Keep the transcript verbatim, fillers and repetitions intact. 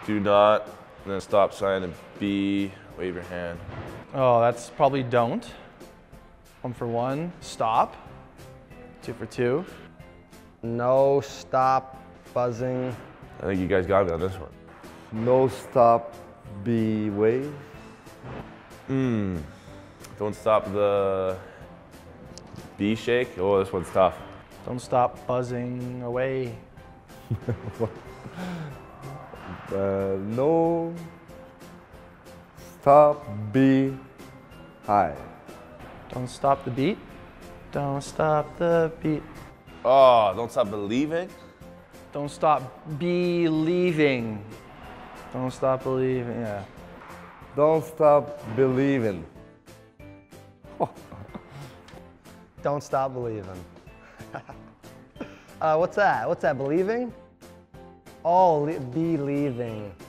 Do not, and then stop sign and B, wave your hand. Oh, that's probably don't. One for one, stop. Two for two. No stop buzzing. I think you guys got me on this one. No stop, B, wave. Hmm. Don't stop the B shake. Oh, this one's tough. Don't stop buzzing away. Uh, no stop, B, high. Don't stop the beat. Don't stop the beat. Oh, don't stop believing. Don't stop believing. Don't stop believing, yeah. Don't stop believing. Don't stop believing. uh, what's that? What's that, believing? Oh, le believing.